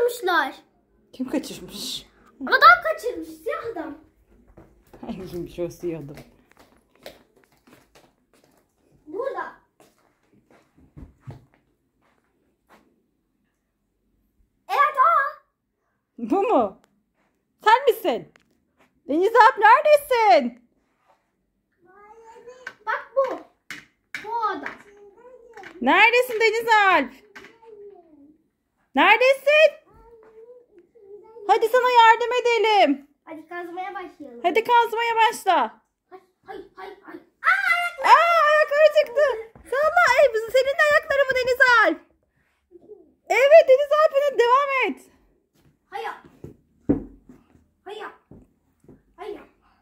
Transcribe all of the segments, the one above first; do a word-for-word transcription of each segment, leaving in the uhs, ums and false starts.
kaçırmışlar. Kim kaçırmış? Adam kaçırmış. Siyah adam. Kimmiş o siyah adam? Burada. Evet o. Bu mu? Sen misin? Deniz Alp neredesin? Bak bu. Bu adam. Neredesin Deniz Alp? Neredesin? Hadi sana yardım edelim. Hadi kazmaya başlayalım. Hadi kazmaya başla. Hay hay hay hay. Aa, ayakları çıktı. Salla. Ey, bu senin de ayakları mı Deniz Alp? Evet Deniz Alp'ine devam et. Hayya. Hayya. Hayya.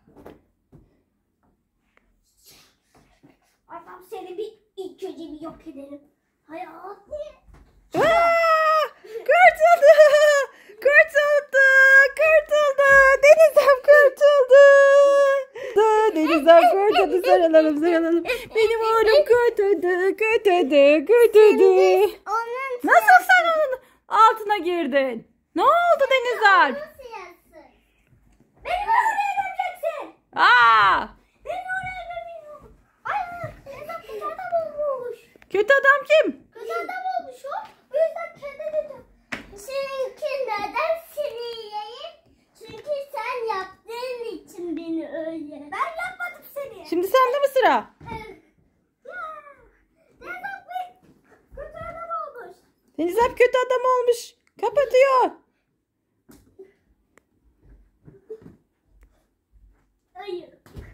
Adam seni bir ilk önce bir yok edelim. Hayatı. Aa, kurtuldu. Kurtuldu. Kurtuldu. Deniz Alp kurtuldu. Deniz Alp kurtuldu. Sarılalım sarılalım. Benim oğlum kurtuldu. Kurtuldu. Kurtuldu. Nasıl sen onun altına girdin? Ne oldu Deniz Alp? Beni oraya göreceksin. Aa, Beni oraya gömüyor. Ay, Deniz kötü adam olmuş. kötü adam kim? Kötü adam olmuş o. O yüzden kendi dedim. Seninki neden sinirliyim? Çünkü sen yaptığın için beni öyle. Ben yapmadım seni. Şimdi sende mi sıra? Evet. Deniz abi kötü adam olmuş. Deniz Alp kötü adam olmuş. Kapatıyor. Hayır.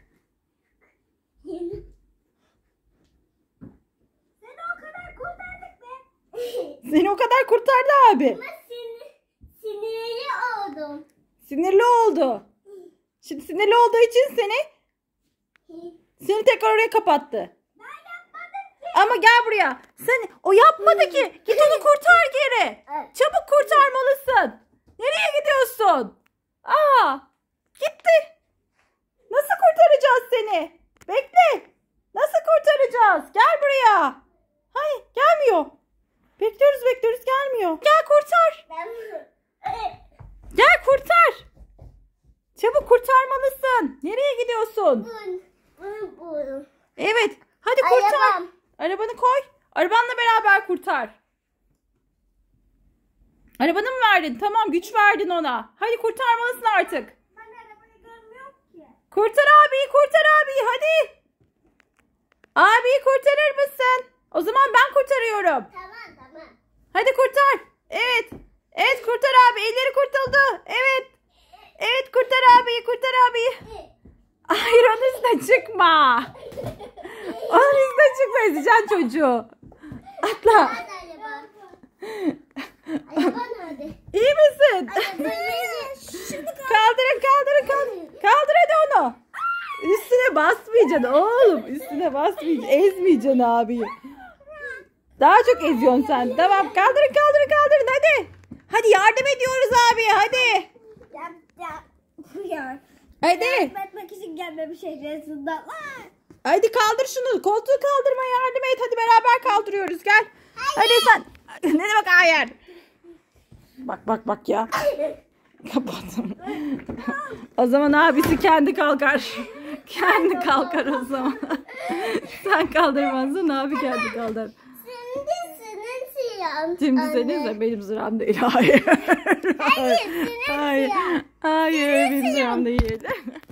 Seni o kadar kurtardık be. Seni o kadar kurtardı abi. Ama sinir, sinirli oldum. Sinirli oldu. Şimdi sinirli olduğu için seni seni tekrar oraya kapattı. Ben yapmadım ki. Ama gel buraya. Sen o yapmadı ki. Git onu kurtar geri. Evet. Çabuk kurtarmalısın. Nereye gidiyorsun? Aa, gitti. Nasıl kurtaracağız seni? Bekle. Nasıl kurtaracağız? Gel buraya. Hayır, gelmiyor. Bekliyoruz bekliyoruz gelmiyor. Gel kurtar. Ben evet. Gel kurtar. Çabuk kurtarmalısın. Nereye gidiyorsun? Bun, bun, bun. Evet. Hadi kurtar. Arabam. Arabanı koy. Arabanla beraber kurtar. Arabanı mı verdin? Tamam, güç verdin ona. Hadi kurtarmalısın artık. Ben arabayı görmüyorum ki. Kurtar abiyi, kurtar abiyi hadi. Abiyi kurtarır mısın? O zaman ben kurtarıyorum. Tamam tamam. Hadi kurtar. Evet. Evet kurtar abi. Elleri kurtuldu. Evet. Evet kurtar abiyi, kurtar abiyi. Hayır, onun üstüne çıkma. Onun üstüne çıkma, ezeceksin çocuğu. Atla. Hadi araba. Araba nerede? İyi misin? Araba şimdi Kaldırın kaldırın kaldırın. Kaldır hadi onu. Üstüne basmayacaksın oğlum. Üstüne basmayacaksın. Ezmeyeceksin abiyi. Daha çok eziyorsun sen. Tamam, kaldırın kaldırın kaldırın hadi. Hadi yardım ediyoruz abi hadi. Yap yap. Ya. Hadi. Etmek için gelmemiş şehretsinden. Hadi kaldır şunu. Koltuğu kaldırmaya yardım et. Hadi beraber kaldırıyoruz. Gel. Hadi sen. Ne demek hayır? Bak bak bak ya. Kapattım. O zaman abisi kendi kalkar. Kendi kalkar o zaman. Sen kaldırmazsın, abi kendi kaldır. Şimdi senin sıran. Şimdi senin de benim sıram değil. Hayır. Hayır, senin Hayır. sıran. Hayır, benim sıram değil.